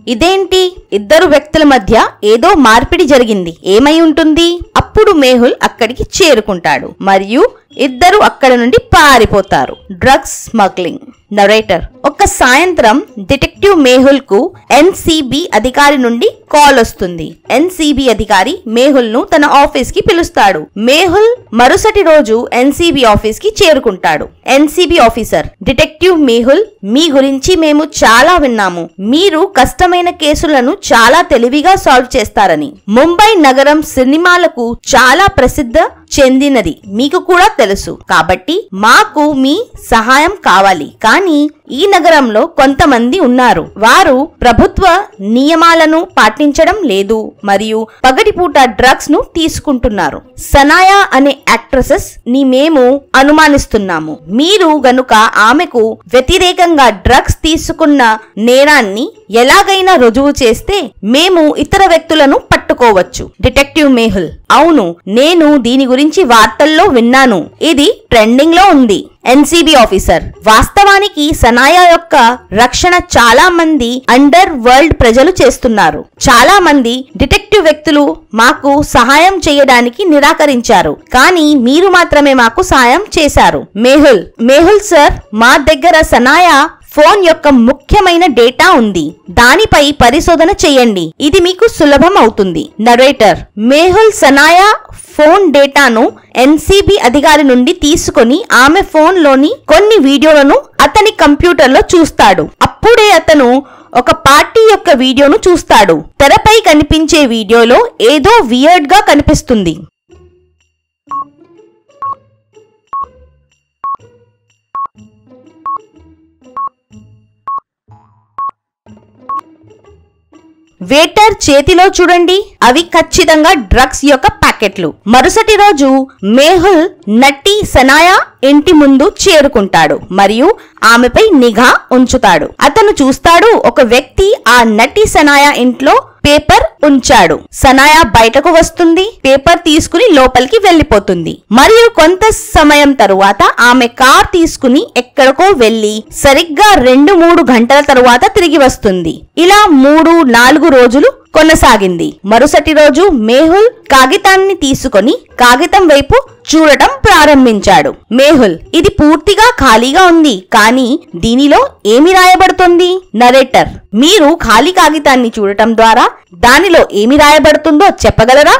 ఇదేంటి, ఇద్దరు వ్యక్తుల మధ్య ఏదో మార్పిడి జరిగింది, ఏమై ఉంటుంది? అప్పుడు మేహుల్ అక్కడికి చేరుకుంటాడు మరియు ఇద్దరు అక్కడ నుండి పారిపోతారు. Drugs smuggling. నరేటర్: ఒక సాయంత్రం డిటెక్టివ్ మేహుల్ కు ఎన్సిబి అధికారి నుండి కాల్ వస్తుంది. ఎన్సిబి అధికారి మేహుల్ ను తన ఆఫీస్ కి పిలుస్తాడు. మేహుల్ మరుసటి రోజు ఎన్సిబి ఆఫీస్ కి చేరుకుంటాడు. ఎన్సిబి ఆఫీసర్: డిటెక్టివ్ మేహుల్, మీ గురించి మేము చాలా విన్నాము. మీరు కష్టమైన కేసులను చాలా తెలివిగా సాల్వ్ చేస్తారని. ముంబై నగరం సినిమాలకు చాలా ప్రసిద్ధ చెందినది మీకు కూడా తెలుసు. కాబట్టి మాకు మీ సహాయం కావాలి. కానీ ఈ నగరంలో కొంతమంది ఉన్నారు, వారు ప్రభుత్వ నియమాలను పాటించడం లేదు మరియు పగటిపూట డ్రగ్స్ ను తీసుకుంటున్నారు. సనాయా అనే యాక్ట్రెసెస్ ని మేము అనుమానిస్తున్నాము. మీరు గనుక ఆమెకు వ్యతిరేకంగా డ్రగ్స్ తీసుకున్న నేరాన్ని ఎలాగైనా రుజువు చేస్తే మేము ఇతర వ్యక్తులను పట్టుకోవచ్చు. డిటెక్టివ్ మేహుల్: అవును, నేను దీని గురించి వార్తల్లో విన్నాను. ఇది ట్రెండింగ్ లో ఉంది. ఎన్సిబి ఆఫీసర్: వాస్తవానికి సనాయా యొక్క రక్షణ చాలా మంది అండర్ వరల్డ్ ప్రజలు చేస్తున్నారు. చాలా మంది డిటెక్టివ్ వ్యక్తులు మాకు సహాయం చేయడానికి నిరాకరించారు, కానీ మీరు మాత్రమే మాకు సహాయం చేశారు. మేహుల్ సార్, మా దగ్గర సనాయా ఫోన్ యొక్క ముఖ్యమైన డేటా ఉంది. దానిపై పరిశోధన చేయండి, ఇది మీకు సులభం అవుతుంది. నరేటర్: మేహుల్ సనాయా ఫోన్ డేటాను ఎన్సిబి అధికారి నుండి తీసుకొని ఆమె ఫోన్ లోని కొన్ని వీడియోలను అతని కంప్యూటర్ లో చూస్తాడు. అప్పుడే అతను ఒక పార్టీ యొక్క వీడియోను చూస్తాడు. తెరపై కనిపించే వీడియోలో ఏదో వియర్డ్ గా కనిపిస్తుంది. వేటర్ చేతిలో చూడండి, అవి ఖచ్చితంగా డ్రగ్స్ యొక్క ప్యాకెట్లు. మరుసటి రోజు మేహుల్ నటి సనాయా ఇంటి ముందు చేరుకుంటాడు మరియు ఆమెపై నిఘా ఉంచుతాడు. అతను చూస్తాడు, ఒక వ్యక్తి ఆ నటి సనాయా ఇంట్లో పేపర్ ఉంచాడు. సనాయా బయటకు వస్తుంది, పేపర్ తీసుకుని లోపలికి వెళ్లిపోతుంది మరియు కొంత సమయం తరువాత ఆమె కార్ తీసుకుని ఎక్కడికో వెళ్లి సరిగ్గా 2-3 గంటల తరువాత తిరిగి వస్తుంది. ఇలా 3-4 రోజులు కొనసాగింది. మరుసటి రోజు మేహుల్ కాగితాన్ని తీసుకొని కాగితం వైపు చూడటం ప్రారంభించాడు. మేహుల్: ఇది పూర్తిగా ఖాళీగా ఉంది, కానీ దీనిలో ఏమి రాయబడుతుంది? నరేటర్: మీరు ఖాళీ కాగితాన్ని చూడటం ద్వారా దానిలో ఏమి రాయబడుతుందో చెప్పగలరా?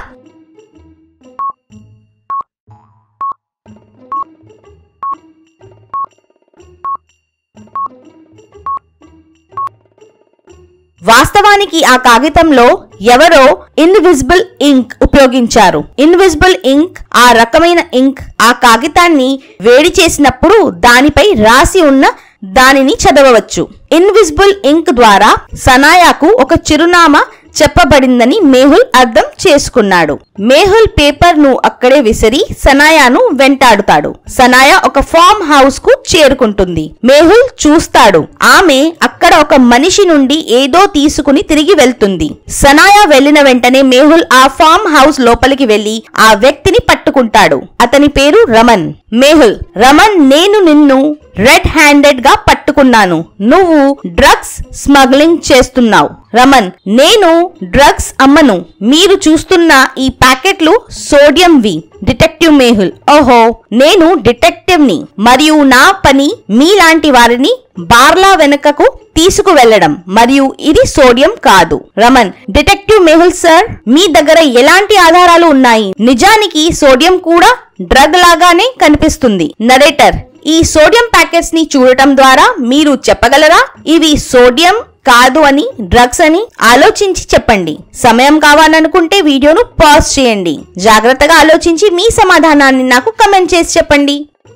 వాస్తవానికి ఆ కాగితంలో ఎవరో ఇన్విజిబుల్ ఇంక్ ఉపయోగించారు. ఇన్విజిబుల్ ఇంక్ ఆ రకమైన ఇంక్ ఆ కాగితాన్ని వేడి చేసినప్పుడు దానిపై రాసి ఉన్న దానిని చదవవచ్చు. ఇన్విజిబుల్ ఇంక్ ద్వారా సనాయాకు ఒక చిరునామా చెప్పబడిందని మేహుల్ అర్థం చేసుకున్నాడు. మేహుల్ పేపర్ ను అక్కడే విసిరి సనాయాను వెంటాడుతాడు. సనాయా ఒక ఫామ్ హౌస్ కు చేరుకుంటుంది. మేహుల్ చూస్తాడు, ఆమె అక్కడ ఒక మనిషి నుండి ఏదో తీసుకుని తిరిగి వెళ్తుంది. సనాయా వెళ్లిన వెంటనే మేహుల్ ఆ ఫామ్ హౌస్ లోపలికి వెళ్లి ఆ వ్యక్తిని పట్టుకుంటాడు. అతని పేరు రమన్. మేహుల్: రమన్, నేను నిన్ను రెడ్ హ్యాండెడ్ గా పట్టుకున్నాను. నువ్వు డ్రగ్స్ స్మగ్లింగ్ చేస్తున్నావు. రమన్: నేను డ్రగ్స్ అమ్మను. మీరు చూస్తున్న ఈ ప్యాకెట్లు సోడియం వి. డిటెక్టివ్ మేహుల్: ఓహో, నేను డిటెక్టివ్ ని మరియు నా పని మీలాంటి వారిని బార్లా వెనుకకు తీసుకువెళ్లడం, మరియు ఇది సోడియం కాదు. రమన్: డిటెక్టివ్ మేహుల్ సార్, మీ దగ్గర ఎలాంటి ఆధారాలు ఉన్నాయి? నిజానికి సోడియం కూడా డ్రగ్ లాగానే కనిపిస్తుంది. నరేటర్: ఈ సోడియం ప్యాకెట్స్ ని చూడటం ద్వారా మీరు చెప్పగలరా ఇవి సోడియం కాదు అని, డ్రగ్స్ అని? ఆలోచించి చెప్పండి. సమయం కావాలనుకుంటే వీడియోను పాజ్ చేయండి. జాగ్రత్తగా ఆలోచించి మీ సమాధానాన్ని నాకు కమెంట్ చేసి చెప్పండి.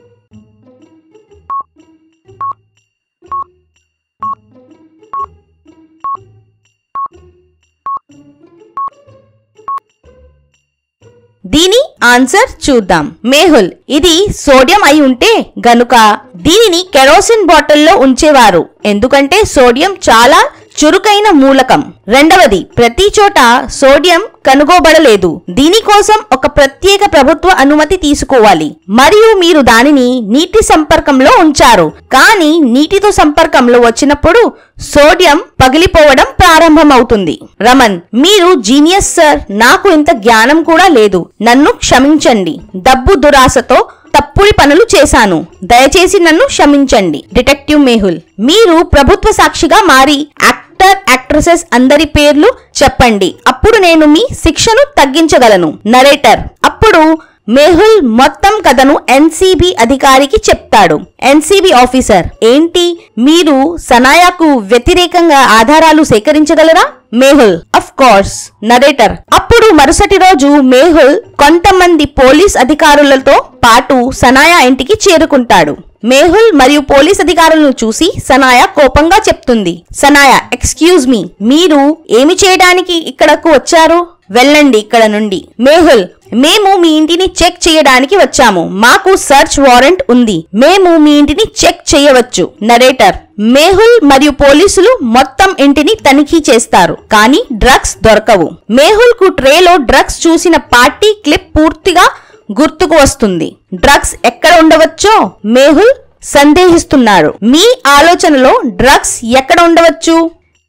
దీని ఆన్సర్ చూద్దాం. మేహుల్: ఇది సోడియం అయి ఉంటే గనుక దీనిని కెరోసిన్ బాటిల్లో ఉంచేవారు, ఎందుకంటే సోడియం చాలా చురుకైన మూలకం. రెండవది, ప్రతి చోట సోడియం కనుగొనబడలేదు. దీనికోసం ఒక ప్రత్యేక ప్రభుత్వ అనుమతి తీసుకోవాలి మరియు మీరు దానిని నీటి సంపర్కంలో ఉంచారు. కానీ నీటితో సంపర్కంలో వచ్చినప్పుడు సోడియం పగిలిపోవడం ప్రారంభమవుతుంది. రమన్: మీరు జీనియస్ సార్, నాకు ఇంత జ్ఞానం కూడా లేదు. నన్ను క్షమించండి. డబ్బు దురాశతో తప్పుడు పనులు చేశాను. దయచేసి నన్ను క్షమించండి. డిటెక్టివ్ మేహుల్: మీరు ప్రభుత్వ సాక్షిగా మారి యాక్ట్రెసెస్ అందరి పేర్లు చెప్పండి. అప్పుడు నేను మీ శిక్షను తగ్గించగలను. నరేటర్: అప్పుడు మేహుల్ మొత్తం కథను ఎన్సీబీ అధికారికి చెప్తాడు. ఎన్సీబీ ఆఫీసర్: ఏంటి, మీరు సనాయాకు వ్యతిరేకంగా ఆధారాలు సేకరించగలరా? Mehul: of course. నరేటర్: అప్పుడు మరుసటి రోజు మేహుల్ కొంతమంది పోలీస్ అధికారులతో పాటు సనాయా ఇంటికి చేరుకుంటాడు. మేహుల్ మరియు పోలీస్ అధికారులను చూసి సనాయా కోపంగా చెప్తుంది. సనాయా: ఎక్స్క్యూజ్ మీ, మీరు ఏమి చేయడానికి ఇక్కడకు వచ్చారు? వెళ్ళండి ఇక్కడ నుండి. మేహుల్: మేము మీ ఇంటిని చెక్ చేయడానికి వచ్చాము. మాకు సర్చ్ వారెంట్ ఉంది. మేము మీ ఇంటిని చెక్ చేయవచ్చు. నరేటర్: మేహుల్ మరియు పోలీసులు మొత్తం ఇంటిని తనిఖీ చేస్తారు, కానీ డ్రగ్స్ దొరకవు. మేహుల్ కు ట్రేలో డ్రగ్స్ చూసిన పార్టీ క్లిప్ పూర్తిగా గుర్తుకు వస్తుంది. డ్రగ్స్ ఎక్కడ ఉండవచ్చో మేహుల్ సందేహిస్తున్నాడు. మీ ఆలోచనలో డ్రగ్స్ ఎక్కడ ఉండవచ్చు?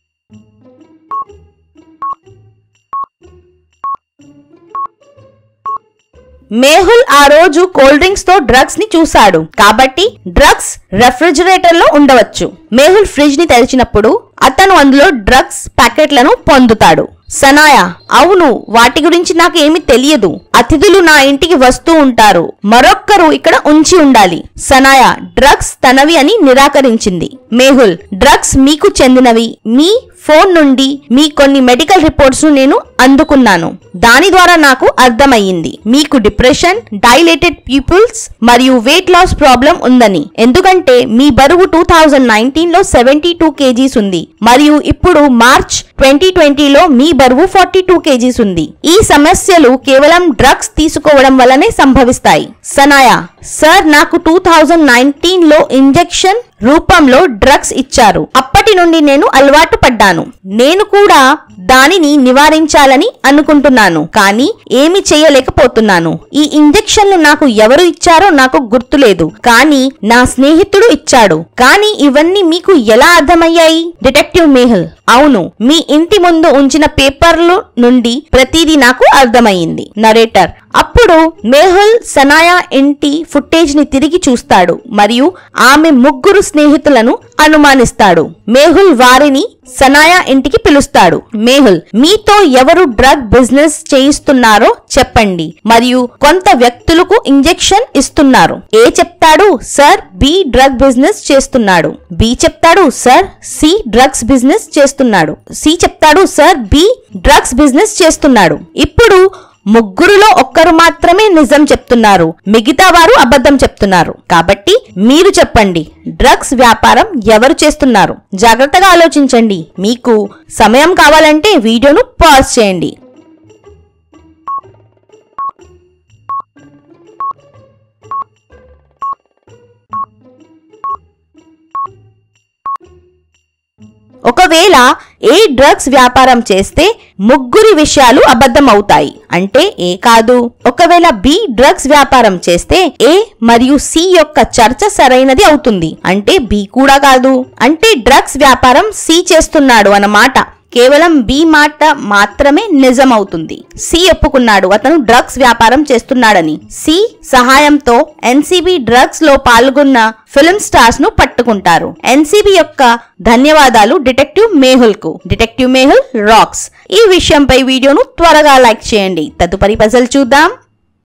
మేహుల్ ఆ రోజు కోల్డ్ డ్రింక్స్ తో డ్రగ్స్ ని చూశాడు, కాబట్టి డ్రగ్స్ రెఫ్రిజిరేటర్ లో ఉండవచ్చు. మేహుల్ ఫ్రిడ్జ్ ని తెరిచినప్పుడు అతను అందులో డ్రగ్స్ ప్యాకెట్లను పొందుతాడు. సనాయా: అవును, వాటి గురించి నాకు ఏమీ తెలియదు. అతిథులు నా ఇంటికి వస్తూ ఉంటారు. మరొక్కరు ఇక్కడ ఉంచి ఉండాలి. సనాయా: డ్రగ్స్ తనవి అని నిరాకరించింది. మేహుల్: డ్రగ్స్ మీకు చెందినవి. మీ ఫోన్ నుండి మీ కొన్ని మెడికల్ రిపోర్ట్స్ నేను అందుకున్నాను. దాని ద్వారా నాకు అర్థమయ్యింది మీకు డిప్రెషన్, డైలేటెడ్ ప్యూపిల్స్ మరియు వెయిట్ లాస్ ప్రాబ్లం ఉందని. ఎందుకంటే మీ బరువు 2019 లో 72 kgs ఉంది మరియు ఇప్పుడు మార్చ్ 2020లో మీ బరువు 42 kgs ఉంది. ఈ సమస్యలు కేవలం డ్రగ్స్ తీసుకోవడం వల్లనే సంభవిస్తాయి. సనాయా: సార్, నాకు 2019లో ఇంజెక్షన్ రూపంలో డ్రగ్స్ ఇచ్చారు. అప్పటి నుండి నేను అలవాటు పడ్డాను. నేను కూడా దానిని నివారించాలని అనుకుంటున్నాను, కానీ ఏమి చేయలేకపోతున్నాను. ఈ ఇంజెక్షన్లు నాకు ఎవరు ఇచ్చారో నాకు గుర్తులేదు, కానీ నా స్నేహితుడు ఇచ్చాడు. కానీ ఇవన్నీ మీకు ఎలా అర్థమయ్యాయి? డిటెక్టివ్ మేహుల్: అవును, మీ ఇంటి ముందు ఉంచిన పేపర్లు నుండి ప్రతిదీ నాకు అర్థమయ్యింది. నరేటర్: అప్పుడు మేహుల్ సనాయా ఇంటి ఫుటేజ్ ని తిరిగి చూస్తాడు మరియు ఆమె ముగ్గురు స్నేహితులను అనుమానిస్తాడు. మేహుల్ వారిని సనాయా ఇంటికి పిలుస్తాడు. మేహుల్: మీతో ఎవరు డ్రగ్ బిజినెస్ చేయిస్తున్నారో చెప్పండి మరియు కొంత వ్యక్తులకు ఇంజెక్షన్ ఇస్తున్నారు. ఏ చెప్తాడు, సార్ బి డ్రగ్ బిజినెస్ చేస్తున్నాడు. బి చెప్తాడు, సార్ సి డ్రగ్స్ బిజినెస్ చేస్తున్నాడు. సి చెప్తాడు, సార్ బి డ్రగ్స్ బిజినెస్ చేస్తున్నాడు. ఇప్పుడు ముగ్గురులో ఒక్కరు మాత్రమే నిజం చెప్తున్నారు, మిగతా వారు అబద్ధం చెప్తున్నారు. కాబట్టి మీరు చెప్పండి, డ్రగ్స్ వ్యాపారం ఎవరు చేస్తున్నారు? జాగ్రత్తగా ఆలోచించండి. మీకు సమయం కావాలంటే వీడియోను పాజ్ చేయండి. ఒకవేళ ఏ డ్రగ్స్ వ్యాపారం చేస్తే ముగ్గురి విషయాలు అబద్ధం అవుతాయి అంటే ఏ కాదు. ఒకవేళ బి డ్రగ్స్ వ్యాపారం చేస్తే ఏ మరియు సి యొక్క చర్చ సరైనది అవుతుంది అంటే బి కూడా కాదు. అంటే డ్రగ్స్ వ్యాపారం సి చేస్తున్నాడు అన్నమాట. కేవలం బి మాట మాత్రమే నిజమవుతుంది. సి ఒప్పుకున్నాడు అతను డ్రగ్స్ వ్యాపారం చేస్తున్నాడని. సి సహాయంతో ఎన్సీబీ డ్రగ్స్ లో పాల్గొన్న ఫిల్మ్ స్టార్స్ ను పట్టుకుంటారు. ఎన్సీబీ యొక్క ధన్యవాదాలు డిటెక్టివ్ మేహుల్ కు. Detective Mehul rocks. ఈ విషయంపై వీడియోను త్వరగా లైక్ చేయండి. తదుపరి పజల్ చూద్దాం.